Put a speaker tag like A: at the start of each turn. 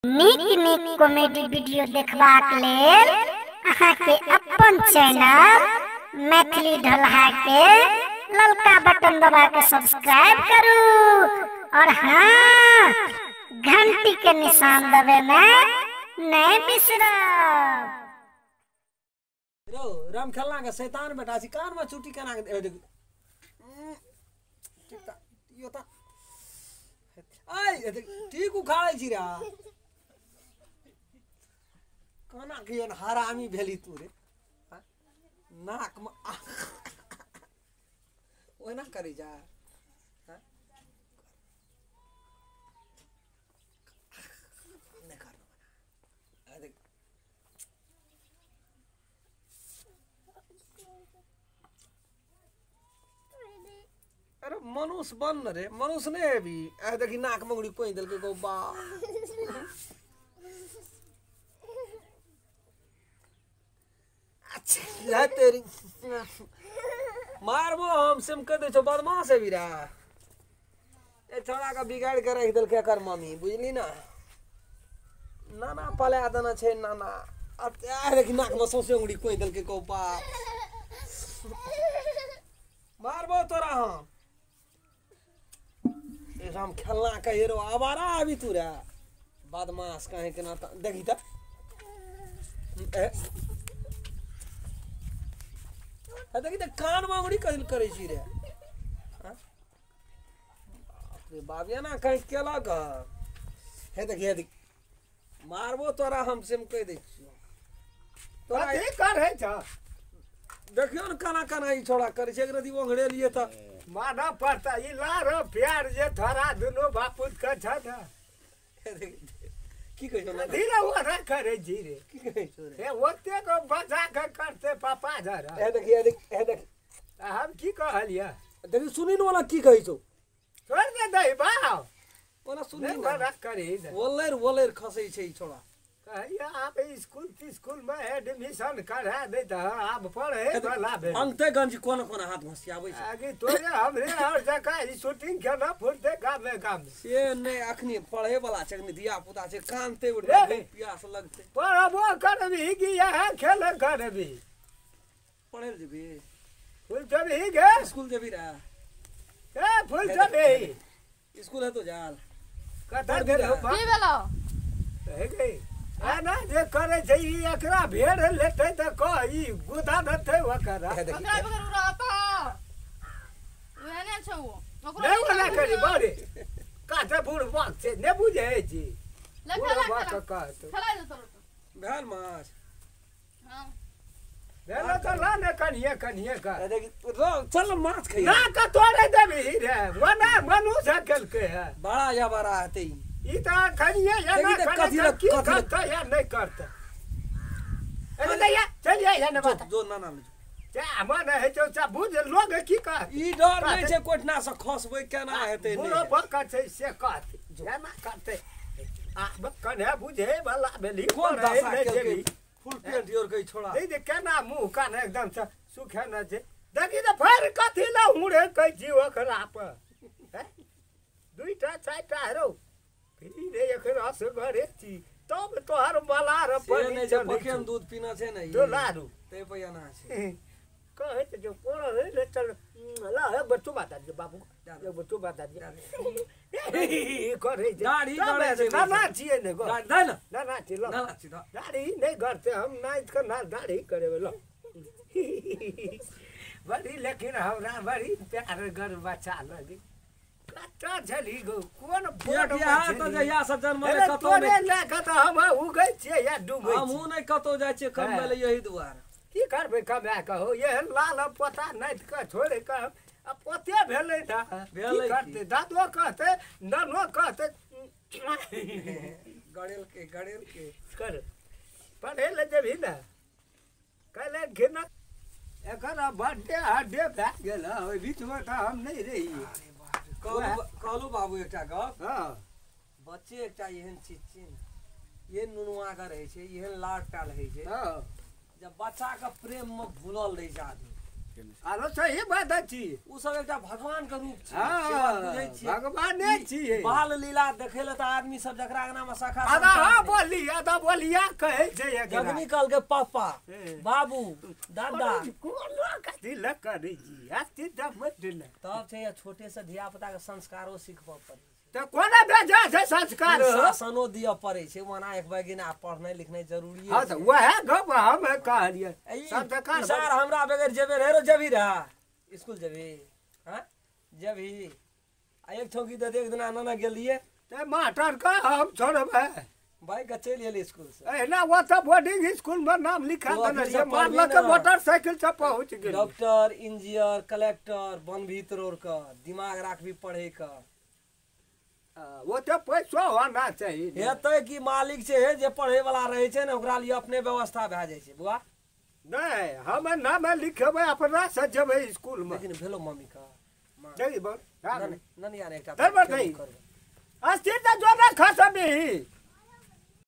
A: नीक comedy video देखबाक लेल अहाँ के अपन चैनल मैथिली ढोलहा के ललका बटन दबा के सब्सक्राइब करू और हाँ घंटी के निशान दबे में नहीं बिसरो।
B: राम खेलना का शैतान बेटा सी कान में चुटी केना के देख ठीक ता यो ता आई ठीक उखाड़ै छी रा काना के हरामी भेली तू रे नाक में ओना करी जा ने कर देख अरे मनुष्य बन रे मनुष्य ने भी आ देखी नाक मंगड़ी कोई दल के गो बा अच्छा तेरी मारबो हम सिम कर दे छो बदमाश है बीरा ए छोड़ा का बिगाड़ के रख दल के कर मम्मी बुझली ना नाना पले आदना छे नाना अब आ देखी नाक में सौसे उंगली कोई दल के को बा मारबो तोरा हम हम खेलना का हीरो आवारा अभी तू रे बदमाश कहे के ना देखी त देखी त कान में उंगली कदिल करे छी रे बाप रे बाबिया ना कहीं केला का हे देख मारबो तोरा हम सेम कह दे छी तोरा
C: ए कर है छ
B: देखियो न काना काना ई छोड़ा करे छै एकरदी ओंगड़े लिए त
C: माना पड़ता ई लार प्यार जे थोड़ा दुनो बापुत का छ ना
B: की कहियो ना
C: धीरे वाला करे जी रे
B: की कहियो रे
C: ए ओते को बजा के करते पापा जरा
B: हे देख
C: हम की कहलिया
B: देखी सुनी न वाला की कहि छौ
C: छोड़ दे दई बाव
B: वाला सुनी
C: नहीं
B: न
C: बड़ा करे
B: वलेर खसै छै ई छोड़ा
C: कहलिया आप स्कूल में एडमिशन करा दे त आप पढ़े वाला बे
B: अंते गंज कोन कोन हाथ घसियाबै छै
C: आगे तोरे हमरे और जका ई शूटिंग के ना फुरते काम
B: से नै अखनी पढ़े वाला छै अखनी दिया पुता छै कानते उड़ प्यास लगते
C: पढ़बो करबी कि यह खेल करबी
B: पढ़े जेबी
C: फुल चबी गे
B: स्कूल जेबी रे
C: ए फुल चबी
B: स्कूल है तो जाल
C: कथा के
D: की भेलो
C: है गई आना जे करे छै ई एकरा भेड़ लेते त क ई गुदा दते वकरा
D: ककरा बगर रहता वेने छौ
C: नै वाला करी बारे काटे बुढ़ बात से ने बुझे छी बुढ़ बात का तो
D: खला दे तोर
B: भेल माछ
D: हां
C: भेला त लाने कनिए का
B: देखी चल माछ खइया
C: ना का तोड़े देबी रे वना मनुष्य कल के है
B: बड़ा या बड़ा हते
C: ई त खनिए या ना की करता या नहीं करता अरे दैया चलिए या ना बात
B: जो ना ले
C: जा मन है जो चा बुझ लोग की का
B: ई डर नै छै कोठना से खसबै केना हेतै
C: बुढ़ो बका छै से कहत या ना करते आ बकन है बुझे वाला बेली
B: कोन
C: है
B: दशा
C: नहीं
B: के
C: देबी
B: फुल पेट और कई छोड़ा
C: दे केना मुंह कान एकदम से सुखे न जे देखी त फेर कथि ला हुड़े कई जीव खराब है दुईटा चारटा हेरो फिर रे एखन अस घरे छी तब तोहर बलार
B: से
C: पर
B: नै जे बखेन दूध पीना छै नै
C: तो लारू
B: ते पयाना छै
C: कहे त जो कोन रे ले चल ला है बच्चू बात दे बाबू ये बच्चू बात दे करे
B: दाढ़ी गड़े छै
C: ना ना छिए ने गो
B: दाढ़ी दै
C: ना ना छी लो
B: ना छी द
C: दाढ़ी नहीं करते हम ना इसका ना दाढ़ी करे लो बड़ी लेकिन हमरा बड़ी प्यार कर बच्चा लगी कच्चा झली गो कोन फोट
B: या त जया से जन्म ले कतो
C: तोरे
B: नै
C: लेके त हम उगै छिए या डूबै
B: हमहु नै कतो जाय छै कमबै ले यही दुआर
C: की करबै कमा कहो ये लाल पता नहीं का छोड़े का अब पोते भेलै था
B: भेलै
C: की करते दादो कहते ननो कहते
B: गड़ेल के
C: कर पढ़े ले जेबी ना कहले घिना एकर बर्थडे हड्डे भए गेल ओइ बीच में त हम नहीं रही
B: कहलू बाबू एकटा गप
C: हां
B: बच्चे एकटा एहन चीज छै ये नुनुआ का रहे छै एहन लाड टाल है छै
C: हां
B: जब बच्चा का प्रेम में भूलल रह जा आदमी
C: आरो सही बात अछि
B: उ सब एकटा भगवान के रूप छै से बात बुझै
C: हां
B: छियै
C: भगवाने छियै
B: बाल लीला देखे ले त आदमी सब जकरा अंगना में शाखा
C: आधा बोलिया कहे छै एकरा
B: जगनी कल के पापा बाबू दादा
C: कोनो कथि ल करै छी आस्ति दम दिल
B: तब छै या छोटे से धिया पुता के संस्कारो सिखबऽ पड़ै छै
C: त कोना भेजा छै संस्कार
B: शासनो दिया पड़ै छै ओना एक बगिना पढ़नाइ लिखनाइ जरूरी
C: हां त वह गप हम कहलिए संस्कार
B: सर हमरा बगैर जेबे रहे रो जभी रहा स्कूल जभी हां जभी आ एक ठोकी त एक दिना नाना गेलिए
C: ते मास्टर का हम छोड़बे
B: भाई का चल गेल स्कूल से
C: एना वो त बोर्डिंग स्कूल में नाम लिखा देने ये मारल के मोटरसाइकिल से पहुंच गेल
B: डॉक्टर इंजीनियर कलेक्टर बन भीतर का दिमाग राखबी पढ़े का
C: वो तो पैसा होना चाहिए
B: हेतै कि मालिक छै जे पढ़े वाला रहे छै ने ओकरा लिए अपने व्यवस्था भए जाइ छै बुआ
C: नहीं हम नाम लिखेबे अपना से जेबे स्कूल में
B: लेकिन भेलो मम्मी का
C: जई बोल
B: ननिया ने एकटा
C: दे बड़ नहीं अस्थिर त जोना खसबी